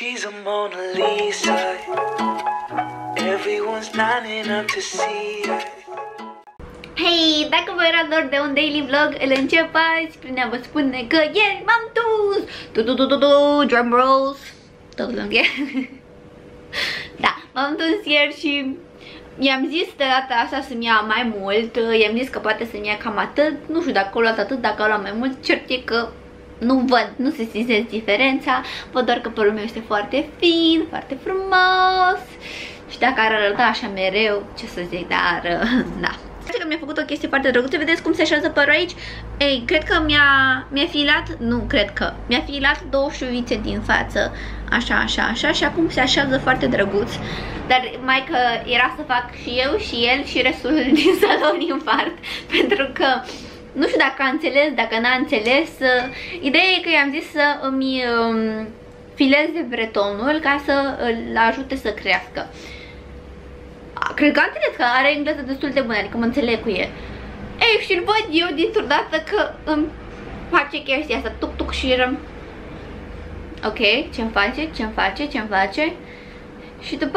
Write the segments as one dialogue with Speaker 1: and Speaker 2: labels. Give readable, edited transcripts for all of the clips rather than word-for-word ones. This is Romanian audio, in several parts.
Speaker 1: She's a Mona Lisa. Everyone's lining up to see her.
Speaker 2: Hei, dacă vă era dor de un daily vlog, îl încep azi prin a vă spune că ieri m-am dus. Drum rolls. Tot lung e. Da, m-am dus ieri și i-am zis de data asta să-mi ia mai mult. I-am zis că poate să-mi ia cam atât. Nu știu dacă au luat atât, dacă au luat mai mult. Cert e că nu văd, nu se simte diferența. Văd doar că părul meu este foarte fin, foarte frumos. Și dacă ar arăta așa mereu, ce să zic, dar da. Că mi-a făcut o chestie foarte drăguță. Vedeți cum se așează părul aici? Ei, cred că mi-a filat, nu, cred că mi-a filat două șuvițe din față. Așa, așa, așa. Și acum se așează foarte drăguț. Dar mai că era să fac și eu și el și restul din salon infart. Pentru că nu știu dacă a înțeles, dacă n-a înțeles. Ideea e că i-am zis să îmi fileze bretonul ca să îl ajute să crească. Cred că am înțeles că are engleză destul de bună, adică mă înțeleg cu el. Ei, și-l văd eu dintr-o dată că îmi face chestia asta, tuc-tuc și eram ok, ce-mi face, ce-mi face, ce-mi face. Și după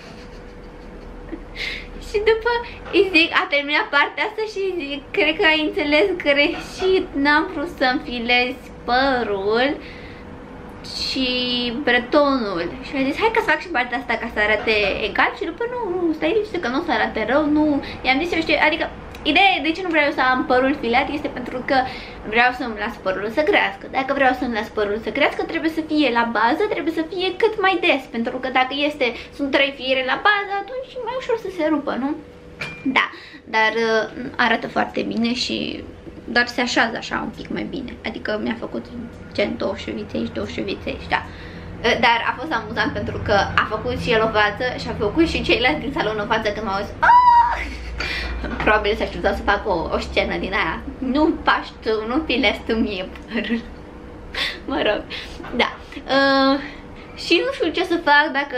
Speaker 2: și după îi zic, a terminat partea asta și îi zic, cred că ai înțeles greșit, n-am vrut să-mi filezi părul și bretonul. Și mi-a zis, hai că să fac și partea asta ca să arate egal. Și după nu, stai liniște că nu o să arate rău, nu. I-am zis eu, știu, adică ideea de ce nu vreau să am părul filat este pentru că vreau să-mi las părul să crească. Dacă vreau să-mi las părul să crească, trebuie să fie la bază, trebuie să fie cât mai des. Pentru că dacă sunt 3 fiere la bază, atunci e mai ușor să se rupă, nu? Da, dar arată foarte bine și doar se așează așa un pic mai bine. Adică mi-a făcut gen 2 șuvițe aici, 2 șuvițe aici, da. Dar a fost amuzant pentru că a făcut și el o față și a făcut și ceilalți din salon o față când m-au zis probabil s-a așteptat să fac o scenă din aia. Nu pași tu, nu filezi tu mie părul. Mă rog, da. Și nu știu ce să fac, dacă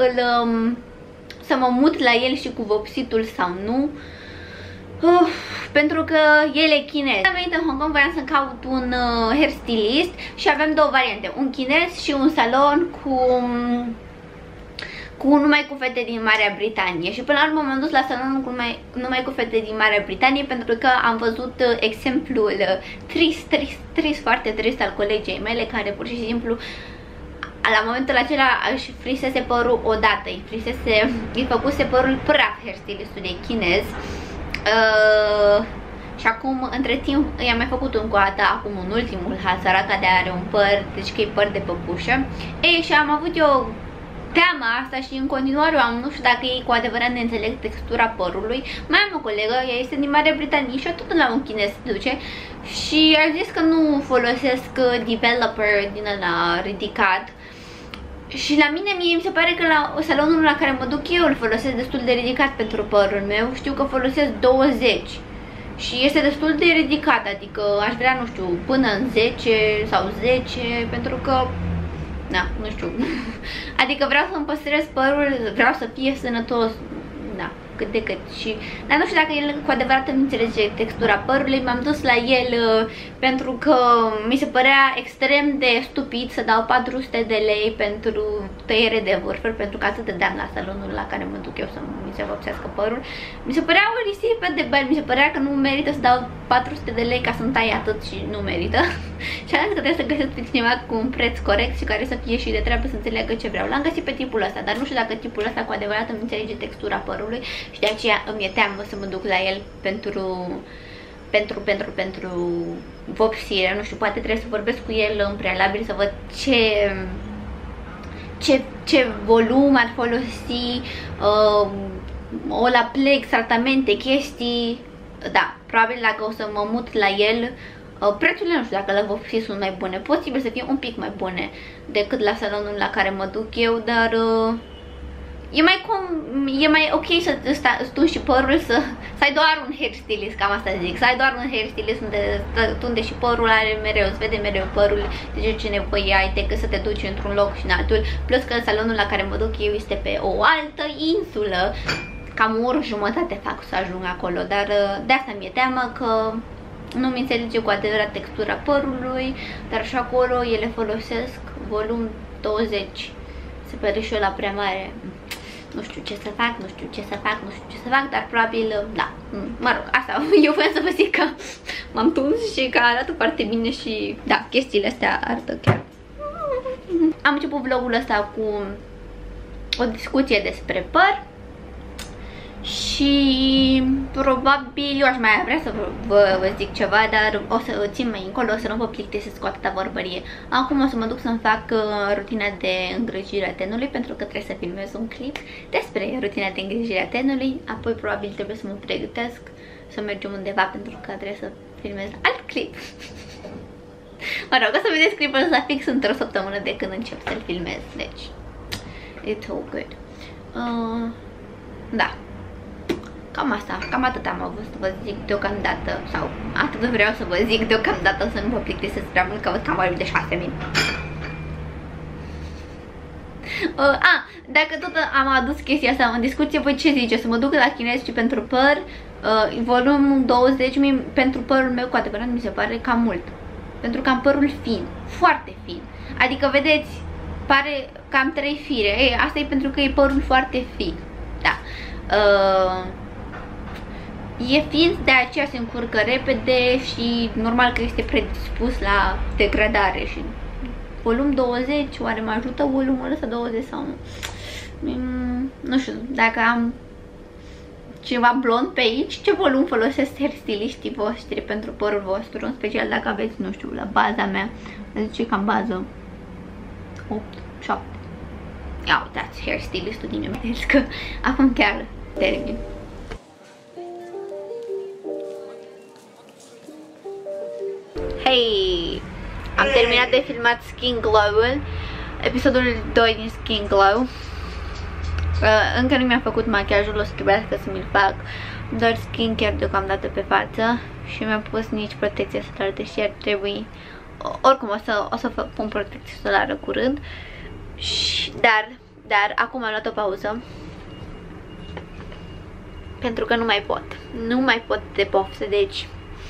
Speaker 2: să mă mut la el și cu vopsitul sau nu. Pentru că el e chinez. Am venit în Hong Kong, voiam să caut un hairstylist și avem două variante, un chinez și un salon cu numai cu fete din Marea Britanie. Și până la urmă m-am dus la salonul cu numai cu fete din Marea Britanie pentru că am văzut exemplul trist, foarte trist al colegei mele, care pur și simplu la momentul acela își frisese părul odată, îi făcuse părul praf hairstylistul de chinez. Și acum, între timp, i-am mai făcut încă o dată, acum un ultimul săraca de are un păr, deci că e păr de păpușă. Ei, și am avut eu teama asta și în continuare am, nu știu dacă ei cu adevărat ne înțeleg textura părului. Mai am o colegă, ea este din Marea Britanie și tot la un chinez se duce și a zis că nu folosesc developer din ăla ridicat. Și la mine, mi se pare că la salonul la care mă duc eu îl folosesc destul de ridicat pentru părul meu. Știu că folosesc 20 și este destul de ridicat, adică aș vrea, nu știu, până în 10 sau 10, pentru că, da, nu știu, adică vreau să-mi păstrez părul, vreau să fie sănătos, da, cât de cât. Dar nu știu dacă el cu adevărat îmi înțelege textura părului. M-am dus la el pentru că mi se părea extrem de stupid să dau 400 de lei pentru tăiere de vârfuri, pentru că atât de deam la salonul la care mă duc eu să mi se vopsească părul. Mi se părea o risipă de bani, mi se părea că nu merită să dau 400 de lei ca să-mi tai atât și nu merită. Și am zis că trebuie să găsesc pe cineva cu un preț corect și care să fie și de treabă, să înțeleagă ce vreau. L-am găsit pe tipul ăsta, dar nu știu dacă tipul ăsta cu adevărat îmi înțelege textura părului și de aceea îmi e teamă să mă duc la el pentru vopsire. Nu știu, poate trebuie să vorbesc cu el în prealabil să văd ce volum ar folosi, o la plex, tratamente, chestii. Da, probabil dacă o să mă mut la el, prețurile nu știu dacă la vopsiri sunt mai bune. Posibil să fie un pic mai bune decât la salonul la care mă duc eu, dar e mai ok să stungi și părul, să ai doar un hairstylist, cam asta zic, să ai doar un hairstylist unde și părul are mereu, îți vede mereu părul, deci ce nevoie ai decât să te duci într-un loc și în altul. Plus că salonul la care mă duc eu este pe o altă insulă, cam o oră jumătate fac să ajung acolo, dar de asta mi-e teamă că nu-mi înțelege cu adevărat textura părului, dar și acolo ele folosesc volum 20 super și eu la prea mare. Nu știu ce să fac, nu știu ce să fac, nu știu ce să fac, dar probabil, da, mă rog, asta, eu voiam să vă zic că m-am tuns și că arată foarte bine și, da, chestiile astea arată chiar. Am început vlogul ăsta cu o discuție despre păr și probabil eu aș mai vrea să vă zic ceva, dar o să țin mai încolo, o să nu vă plictisesc cu atâta vorbărie. Acum o să mă duc să-mi fac rutina de îngrijire a tenului, pentru că trebuie să filmez un clip despre rutina de îngrijire a tenului, apoi probabil trebuie să mă pregătesc să mergem undeva pentru că trebuie să filmez alt clip. Mă rog, o să vedeți clipul ăsta fix într-o săptămână de când încep să-l filmez, deci it's all good. Da. Cam asta, cam atât am avut să vă zic deocamdată, sau atât vreau să vă zic deocamdată, să nu vă plictisesc prea mult, că văd că am vorbit de 6 minute. Dacă tot am adus chestia asta în discuție, voi ce zice? Să mă duc la chinezi pentru păr, volum 20, pentru părul meu cu adevărat mi se pare cam mult. Pentru că am părul fin, foarte fin. Adică, vedeți, pare că am 3 fire. Ei, asta e pentru că e părul foarte fin. Da. E fin, de aceea se încurcă repede și normal că este predispus la degradare. Și volum 20, oare mă ajută volumul ăsta 20 sau nu? Nu știu, dacă am ceva blond pe aici, ce volum folosesc hairstyliștii voștri pentru părul vostru, în special dacă aveți, nu știu, la baza mea, zice cam bază 8, 7. Ia uitați, hairstylistul din eu, deci că acum chiar termin. Hei! Am terminat de filmat Skin Glow-ul, episodul 2 din Skin Glow. Încă nu mi-am făcut machiajul, o să trebuiască să mi-l fac, doar skincare deocamdată pe față și mi-am pus nici protecție solară, deși ar trebui, oricum o să pun protecție solară curând. Dar acum am luat o pauză pentru că nu mai pot de poftă, deci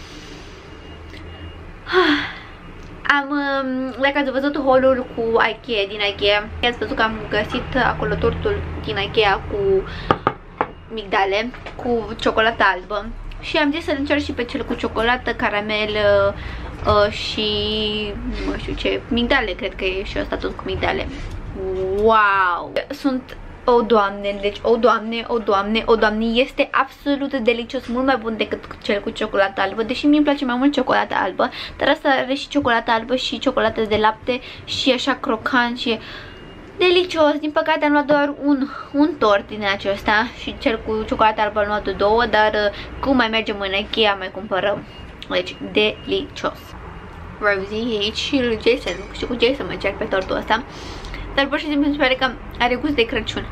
Speaker 2: dacă ați văzut haul-ul cu Ikea, din Ikea, ați văzut că am găsit acolo tortul din Ikea cu migdale, cu ciocolată albă și am zis să-l încerc și pe cel cu ciocolată, caramel și nu știu ce, migdale, cred că e și ăsta tot cu migdale. Wow! Sunt o doamne, deci o doamne, este absolut delicios, mult mai bun decât cel cu ciocolată albă, deși mie îmi place mai mult ciocolata albă, dar asta are și ciocolată albă și ciocolată de lapte și așa crocant și delicios. Din păcate am luat doar un tort din acesta și cel cu ciocolată albă am luat 2, dar cum mai mergem în Ikea mai cumpărăm, deci delicios. Rosie aici și lui Jason, știu cu Jason mă încerc pe tortul ăsta, dar pur și simplu mi se pare că are gust de Crăciun.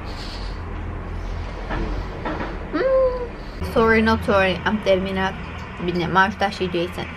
Speaker 2: Sorry, not sorry, am terminat. Bine, m-a ajutat și Jason.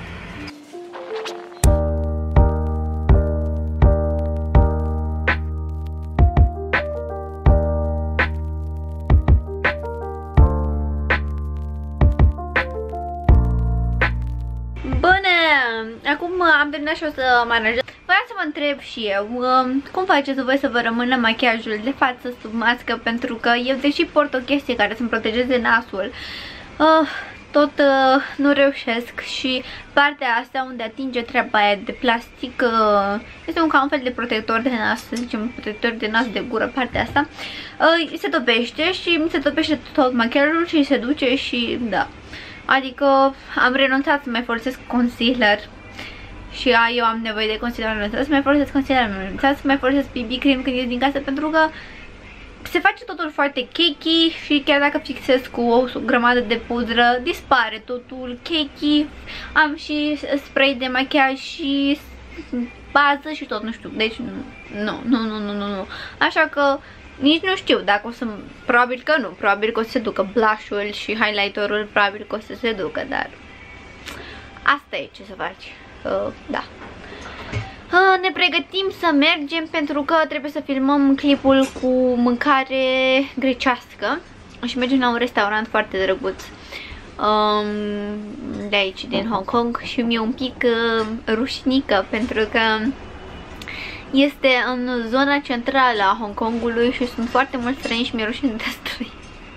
Speaker 2: Acum am terminat și o să mă aranjez. Vreau să vă întreb și eu, cum faceți voi să vă rămână machiajul de față sub mască? Pentru că eu, deși port o chestie care să-mi protejeze nasul, tot nu reușesc și partea asta unde atinge treaba aia de plastic este ca un fel de protector de nas, să zicem, protector de nas de gură, partea asta se topește și mi se topește tot machiajul și se duce și da. Adică am renunțat să mai folosesc concealer și eu am nevoie de concealer, renunțat să mai folosesc concealer, renunțat să mai folosesc BB cream când ies din casă, pentru că se face totul foarte cakey și chiar dacă fixez cu o grămadă de pudră, dispare totul cakey. Am și spray de machiaj și bază și tot, nu știu, deci nu. Așa că nici nu știu dacă o să, probabil că nu, probabil că o să se ducă blush-ul și highlighterul, probabil că o să se ducă, dar asta e, ce să faci, da. Ne pregătim să mergem pentru că trebuie să filmăm clipul cu mâncare grecească și mergem la un restaurant foarte drăguț de aici, din Hong Kong, și mi-e un pic rușnică pentru că Este în zona centrală a Hong Kongului și sunt foarte mulți străini și mi-e rușine de străini.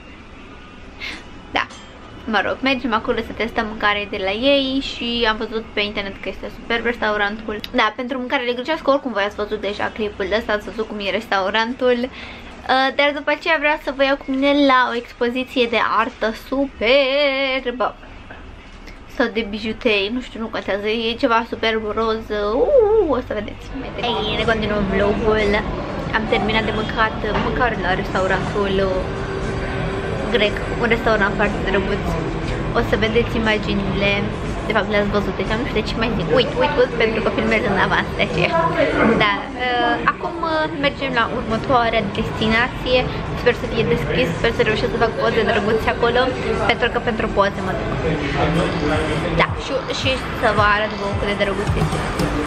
Speaker 2: Da, mă rog, mergem acolo să testăm mâncare de la ei și am văzut pe internet că este superb restaurantul. Da, pentru mâncare grecească oricum voi ați văzut deja clipul ăsta, ați văzut cum e restaurantul. Dar după aceea vreau să vă iau cu mine la o expoziție de artă superbă. Sau de bijutei, nu știu, nu contează, e ceva superb roz. O să vedeți. Ei, ne continuăm vlogul. Am terminat de mâncat mâncare la restaurantul grec, un restaurant foarte drăguț. O să vedeți imaginile. De fapt le-ați văzut deja, nu știu de ce mai zic. Uit, pentru că filmez în avans de aceea. Dar acum mergem la următoarea destinație. Sper să fie deschis, sper să reușesc să fac poze drăguțe acolo, pentru că pentru poze mă duc. Da, și să vă arăt vouă cât de drăguț este.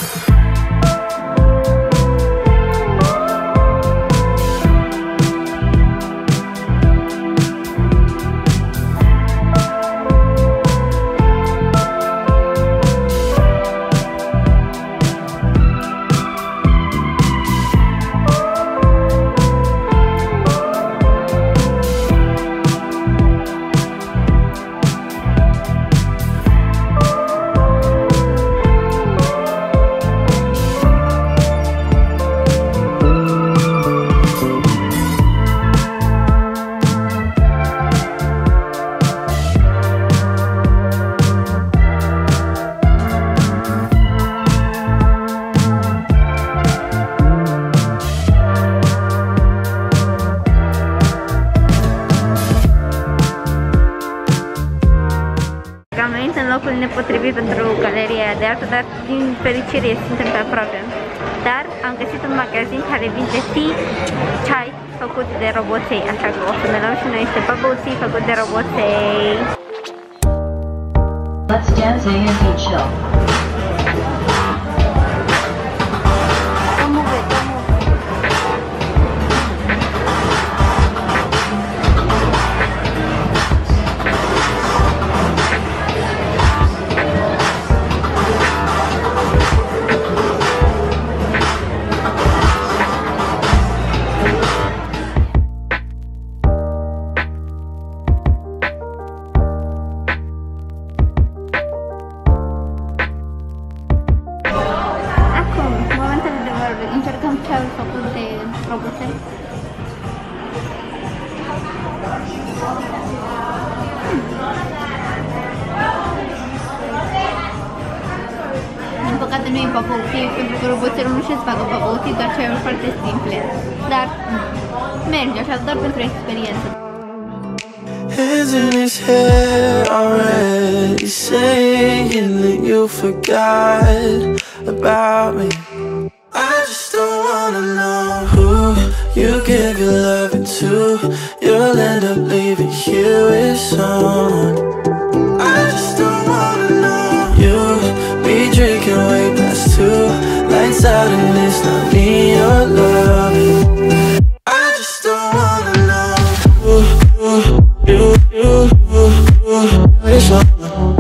Speaker 2: Nepotrivit pentru galeria de artă, dar din fericire suntem pe aproape. Dar am găsit un magazin care vinde ceai făcut de roboței, așa că o să ne luăm și noi niște bubble tea făcut de roboței. Let's dance and chill. Din păcate nu e bubble tea, pentru că roboțelul nu știe să facă bubble tea, doar ceaiuri foarte simple. Dar merge așa, doar pentru experiență.
Speaker 1: Hands in his hair already saying that you forgot about me. I just don't wanna know who you give your loving to. You'll end up leaving here with someone. I just don't wanna know you be drinking way past 2, lights out and it's not me you're loving. I just don't wanna know it's all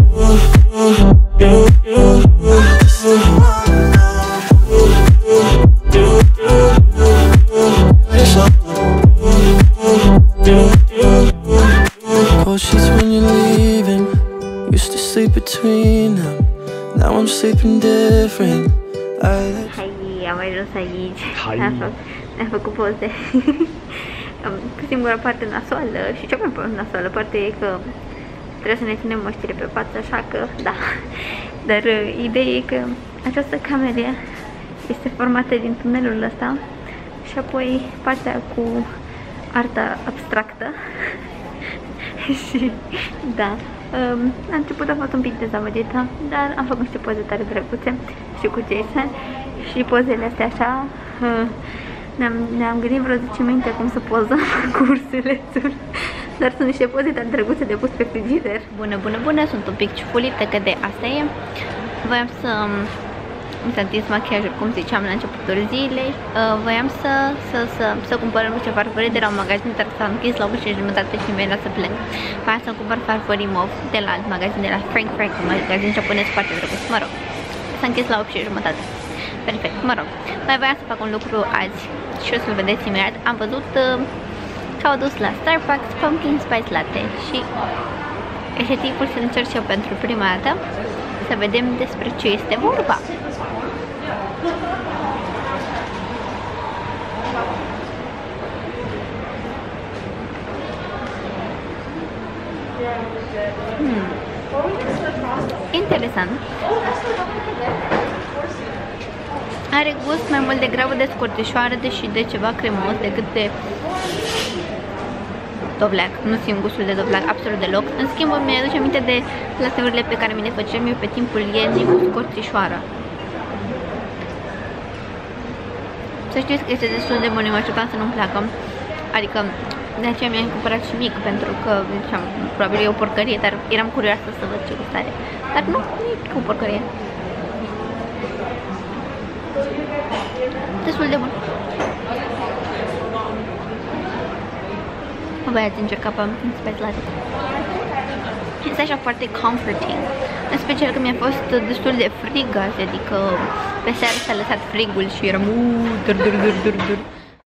Speaker 1: between them. Now I'm sleeping different.
Speaker 2: Hai, am ajuns aici. Am făcut poze. Singura parte nasoală și cea mai nasoală parte e că trebuie să ne ținem măștile pe față, așa că da. Dar ideea e că această cameră este formată din tunelul ăsta și apoi partea cu arta abstractă. Și da, la început am fost un pic dezamăgită, dar am făcut niște poze tare drăguțe și cu Jason și pozele astea așa ne-am gândit vreo 10 minute cum să pozăm cu ursulețul, dar sunt niște poze tare drăguțe de pus pe frigider. Bună, sunt un pic ciufulită, că de asta e. Voiam să mi s-a întins machiajul, cum ziceam la începutul zilei. Voiam să cumpărăm niște farfurii de la un magazin, dar s-a închis la 8:30 și mi-a dat să plec. Voiam să cumpăr farfurii mov de la alt magazin, de la Frank, un magazin japonez foarte drăguț. Mă rog, s-a închis la 8:30. Perfect, mă rog. Mai voiam să fac un lucru azi și o să-l vedeți imediat. Am văzut că au dus la Starbucks Pumpkin Spice Latte și este timpul să încerc și eu pentru prima dată să vedem despre ce este vorba. Interesant. Are gust mai mult degrabă de scorțișoară, deși de ceva cremos decât de dovleac. Nu simt gustul de dovleac absolut deloc. În schimb, mi-aduce aminte de glaseurile pe care mi le făceam eu pe timpul iernii cu scorțișoară. Să știți că este destul de bun, eu mă așteptam să nu-mi placă. Adică de aceea mi-am cumpărat și mic, pentru că ziceam, probabil e o porcărie, dar eram curioasă să văd ce gust are. Dar nu, e cu porcărie. Destul de bun. O băiați încerca Pumpkin Spice Latte. Este așa foarte comforting. În special că mi-a fost destul de frig azi, adică pe seară s-a lăsat frigul și eram dur.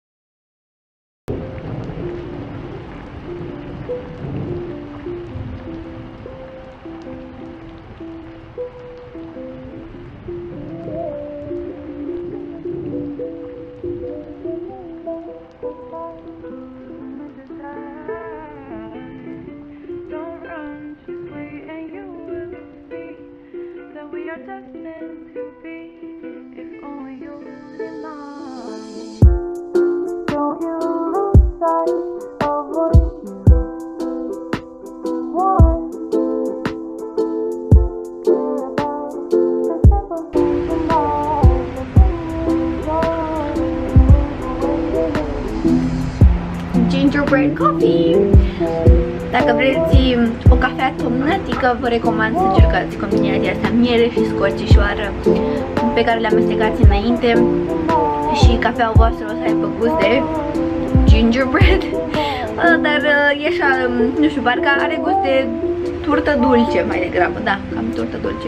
Speaker 2: Gingerbread coffee. Dacă vreți o cafea tomnatică, vă recomand să încercați combinația asta, miere și scorțișoară, pe care le amestecați înainte și cafeaua voastră o să aibă gust de gingerbread, dar e așa, nu știu, parcă are gust de turtă dulce mai degrabă, da, cam turtă dulce.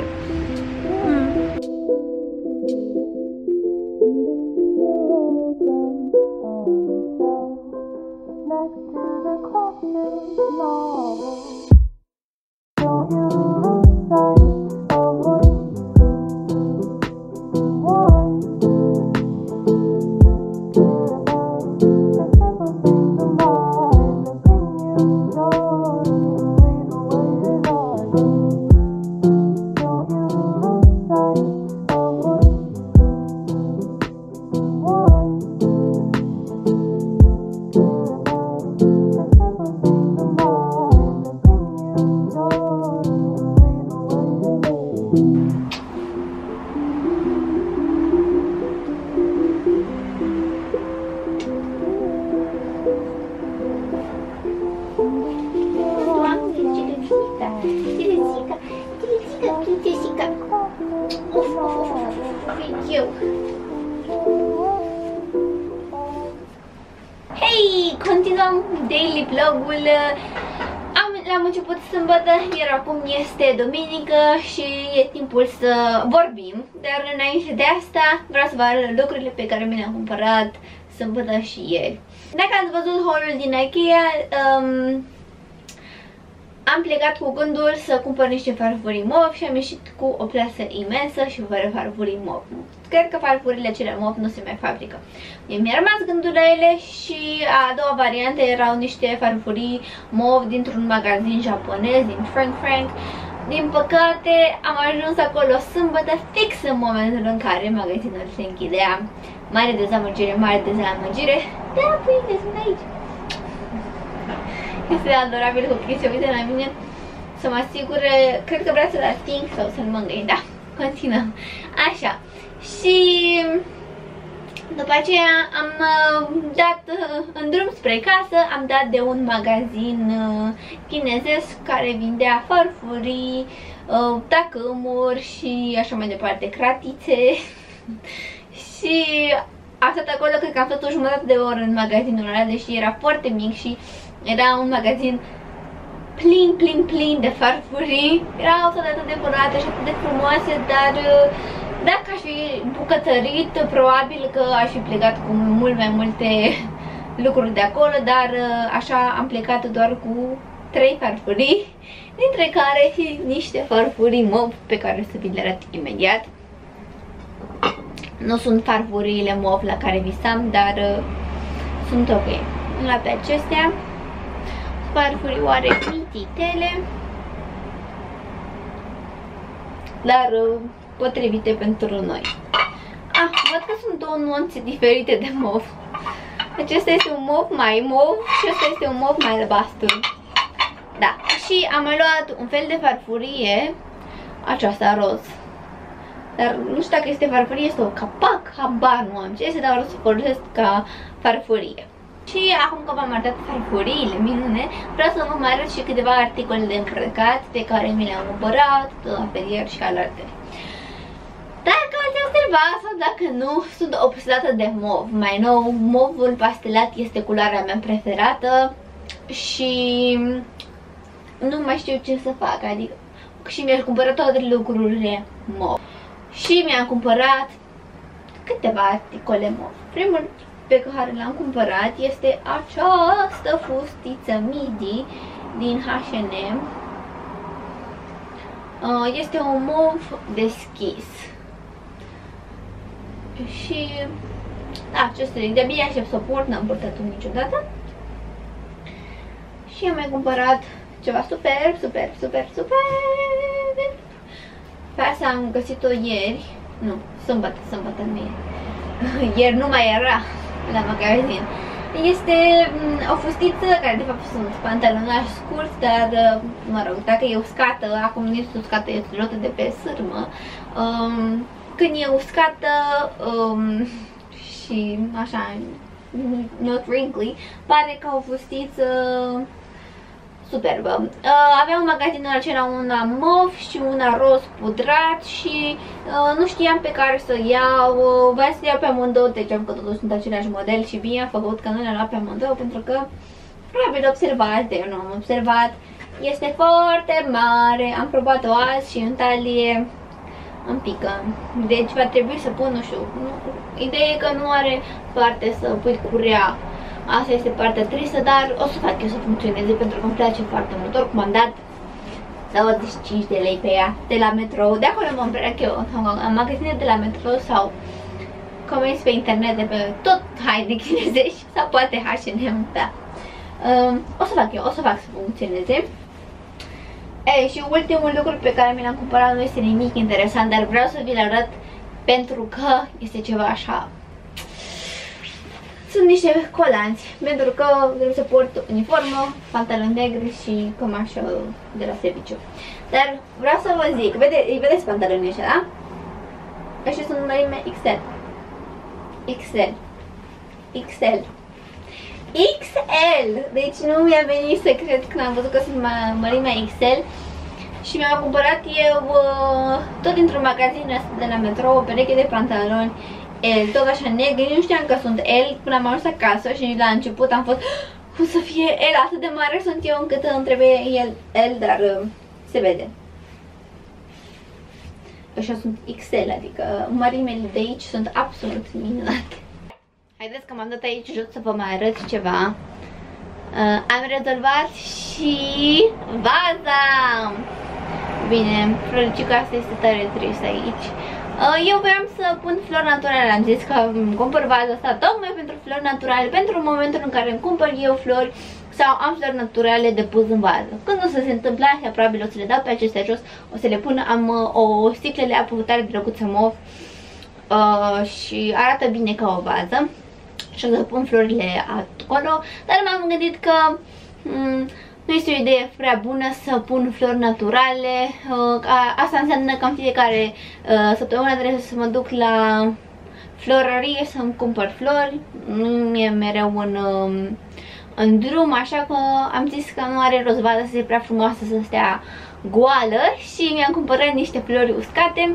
Speaker 2: Hei, continuăm daily vlogul. L-am început sâmbătă, iar acum este duminică și e timpul să vorbim. Dar înainte de asta vreau să vă arăt lucrurile pe care mi le-am cumpărat sâmbătă și ieri. Dacă ați văzut haul din Ikea, am plecat cu gândul să cumpăr niște farfurii mov și am ieșit cu o plasă imensă și fără farfurii mov. Cred că farfurile acelea mov nu se mai fabrică. Mi-a rămas gândul la ele și a doua variantă erau niște farfurii mov dintr-un magazin japonez, din Frank. Din păcate am ajuns acolo sâmbătă, fix în momentul în care magazinul se închidea. Mare dezamăgire, mare dezamăgire. Da, păi, sunt aici. Este adorabil copii, se uită la mine să mă asigure, cred că vrea să-l ating sau să-l mângâi, da, continuăm. Așa, și după aceea am dat în drum spre casă, am dat de un magazin chinezesc care vindea farfurii, tacâmuri și așa mai departe, cratițe. Și am stat acolo, cred că am stat o jumătate de oră în magazinul ăla, deși era foarte mic și era un magazin plin de farfurii. Erau atât de curate și atât de frumoase, dar Dacă aș fi bucătărit, probabil că aș fi plecat cu mult mai multe lucruri de acolo, dar așa am plecat doar cu 3 farfurii, dintre care și niște farfurii mov pe care să vi le arăt imediat. Nu sunt farfuriile mov la care visam, dar sunt ok. La pe acestea, farfurioare mititele, dar potrivite pentru noi. Văd că sunt două nuanțe diferite de mov. Acesta este un mov mai mov și acesta este un mov mai albastru. Da, și am mai luat un fel de farfurie, aceasta roz. Dar nu știu dacă este farfurie, este o capac, habar nu am ce este, dar o să folosesc ca farfurie. Și acum că v-am arătat farfuriile minune, vreau să vă mai arăt și câteva articole de îmbrăcat pe care mi le-am cumpărat la Ferier și alte. Dacă ați observat sau dacă nu, sunt obsedată de mov. Mai nou, movul pastelat este culoarea mea preferată și nu mai știu ce să fac, adică și mi-aș cumpăra toate lucrurile mov. Și mi-am cumpărat câteva articole mov. Primul pe care l-am cumpărat este această fustiță midi din H&M. Este un mov deschis. Și da, ce să zic, de-abia aștept să o port, n-am purtat-o niciodată. Și am mai cumpărat ceva super. Pe asta am găsit-o ieri. Nu, sâmbătă nu e. Ieri nu mai era la magazin. Este o fustiță care de fapt sunt pantalonași scurți, dar mă rog, dacă e uscată, acum nu este uscată, este luată de pe sârmă. Când e uscată și așa, not wrinkly, pare ca o fustiță superbă. Aveam magazinul acela una mov și una roz pudrat și nu știam pe care să iau. Vreau să iau pe amândouă, deci am că totuși sunt același model și bine a făcut că nu le-am luat pe amândouă, pentru că probabil observați, de eu nu am observat. Este foarte mare, am probat-o azi și în talie îmi pică. Deci va trebui să pun, nu știu, ideea e că nu are parte să pui curea. Asta este partea tristă, dar o să fac eu să funcționeze pentru că îmi place foarte mult. Oricum am dat 25 de lei pe ea de la Metro. De acolo mă îmbrac eu în magazine de la Metro sau comenzi pe internet de pe tot haine chinezești sau poate H&M, da. O să fac eu, o să fac să funcționeze. Ei, și ultimul lucru pe care mi l-am cumpărat nu este nimic interesant, dar vreau să vi-l arăt pentru că este ceva așa. Sunt niște colanți, pentru că trebuie să port uniformă, pantaloni negri și cămașă de la serviciu. Dar vreau să vă zic, vedeți pantalonii ăștia, da? Ăștia sunt mărime XL. XL. XL. XL! Deci nu mi-a venit să cred când am văzut că sunt mărimea XL. Și mi-am cumpărat eu tot dintr-un magazin de la Metro o pereche de pantaloni L, tot așa negri, nu știam că sunt L până am ajuns acasă și la început am fost cum să fie L, atât de mare sunt eu încât îmi trebuie L, dar se vede. Așa sunt XL, adică mărimele de aici sunt absolut minunate. Haideți că m-am dat aici jos să vă mai arăt ceva. Am rezolvat și vaza. Bine, floricica asta este tare trist aici. Eu voiam să pun flori naturale, am zis că îmi cumpăr vaza asta tocmai pentru flori naturale, pentru momentul în care îmi cumpăr eu flori sau am flori naturale de pus în vază. Când o să se întâmple așa, probabil o să le dau pe acestea jos, o să le pun, am o sticlă de apă tare drăguță mov și arată bine ca o vază și o să pun florile acolo, dar m-am gândit că nu este o idee prea bună să pun flori naturale. Asta înseamnă că în fiecare săptămână trebuie să mă duc la florărie să-mi cumpăr flori. Nu e mereu în drum, așa că am zis că nu are rost vaza să fie prea frumoasă, să stea goală și mi-am cumpărat niște flori uscate.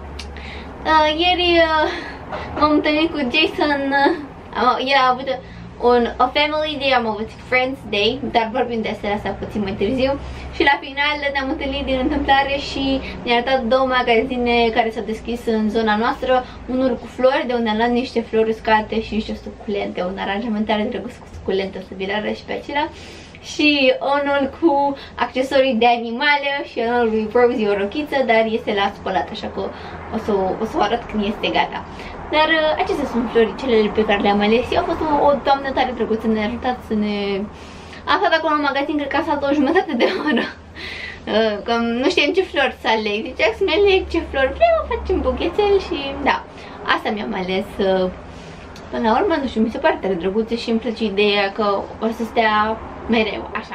Speaker 2: Ieri m-am întâlnit cu Jason, el a avut a family day, am avut friends day, dar vorbim despre asta puțin mai târziu. Și la final ne-am întâlnit din întâmplare și ne-a arătat două magazine care s-au deschis în zona noastră. Unul cu flori, de unde am luat niște flori uscate și niște suculente, un aranjament tare drăguț cu suculente, o să vi-l arăt și pe acelea. Și unul cu accesorii de animale și unul lui Rosie, o rochiță, dar este la spălat, așa că o să o arăt când este gata. Dar acestea sunt floricele pe care le-am ales. A fost o doamnă tare drăguță, ne-a ajutat să ne... Am stat acolo în magazin, cred că a stat o jumătate de oră. Că nu știam ce flori să aleg. Zicea să-mi aleg ce flori vreau, facem buchețel și da, asta mi-am ales. Până la urmă, nu știu, mi se pare tare drăguță și îmi place ideea că o să stea mereu, așa.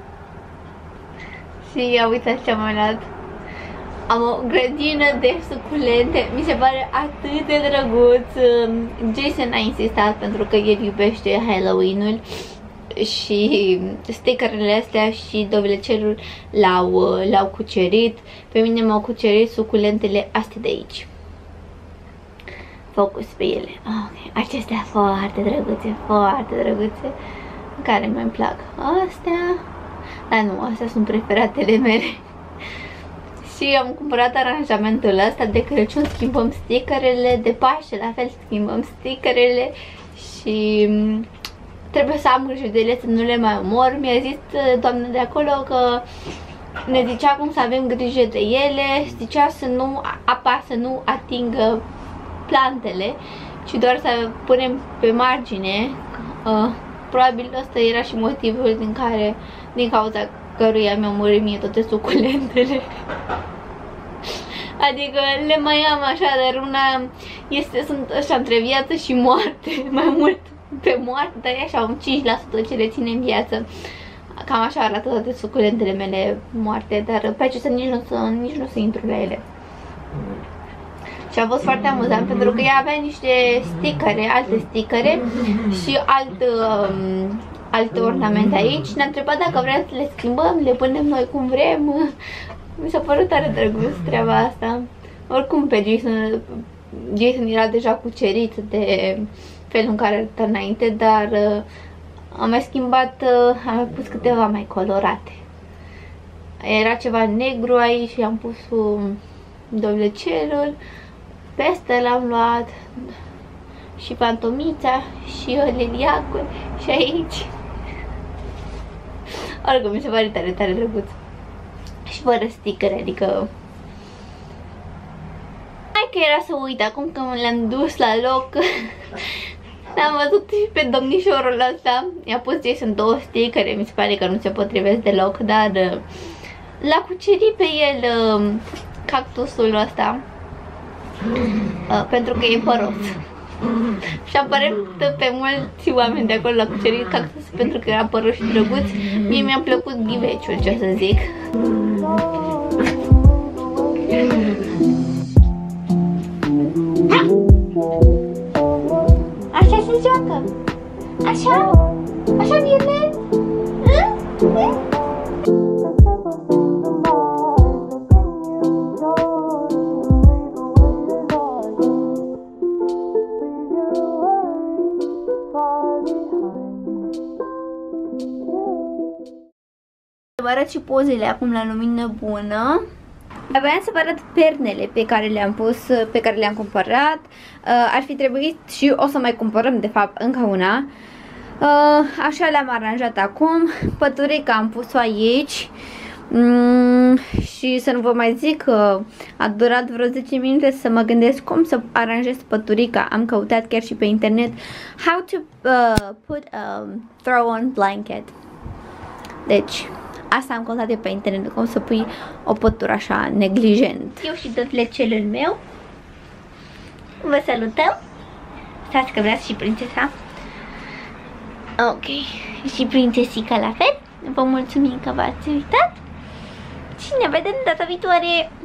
Speaker 2: Și ia uitați ce am luat. Am o grădină de suculente, mi se pare atât de drăguț. Jason a insistat pentru că el iubește Halloween-ul și stickerele astea și dovilecelul l-au cucerit. Pe mine m-au cucerit suculentele astea de aici. Focus pe ele. Okay. Acestea foarte drăguțe, foarte drăguțe. Care mi-mi plac. Astea. Dar nu, astea sunt preferatele mele. Și am cumpărat aranjamentul ăsta de Crăciun, schimbăm stickerele, de Paște la fel schimbăm stickerele și trebuie să am grijă de ele, să nu le mai omor. Mi-a zis doamna de acolo că ne zicea cum să avem grijă de ele, zicea să nu apa să nu atingă plantele, ci doar să punem pe margine. Probabil ăsta era și motivul din cauza căruia mi-au murit mie toate suculentele. Adică le mai am așa, dar una sunt așa între viață și moarte, mai mult pe moarte, dar e așa un 5% ce le ține în viață. Cam așa arată toate suculentele mele moarte, dar pe acestea nici nu să intru la ele. Și a fost foarte amuzant pentru că ea avea niște stickere, alte stickere și alte ornamente aici. Ne-a întrebat dacă vrea să le schimbăm, le punem noi cum vrem. Mi s-a părut tare drăguț treaba asta. Oricum pe Jason era deja cucerit de felul în care arăta înainte, dar am mai schimbat, am mai pus câteva mai colorate. Era ceva negru aici și am pus dovlecelul. Peste l-am luat și pantomița și liliacul și aici. Oricum mi se pare tare, tare drăguț. Și fără sticker, adică... Hai că era să uit acum că le-am dus la loc. L-am văzut și pe domnișorul ăsta. I-a pus Jason 2 stickere, mi se pare că nu se potrivesc deloc, dar l-a cucerit pe el cactusul ăsta. Pentru că e păros. Și am părut pe mulți oameni de acolo la cucerit cactus pentru că era păros și drăguț. Mie mi-a plăcut ghiveciul, ce să zic. Așa se joacă. Așa? Așa bine? Vă arăt și pozele acum la lumină bună. Voiam să vă arăt pernele pe care le-am pus, pe care le-am cumpărat. Ar fi trebuit și o să mai cumpărăm de fapt încă una. Așa le-am aranjat acum. Păturica am pus-o aici. Și să nu vă mai zic că a durat vreo 10 minute să mă gândesc cum să aranjez păturica. Am căutat chiar și pe internet how to put a throw-on blanket. Deci asta am căutat de pe internet, cum să pui o pătură așa neglijent. Eu și dovlecelul meu. Vă salutăm. Stați că vreați și prințesa. Ok. Și prințesica la fel. Vă mulțumim că v-ați uitat. Și ne vedem data viitoare.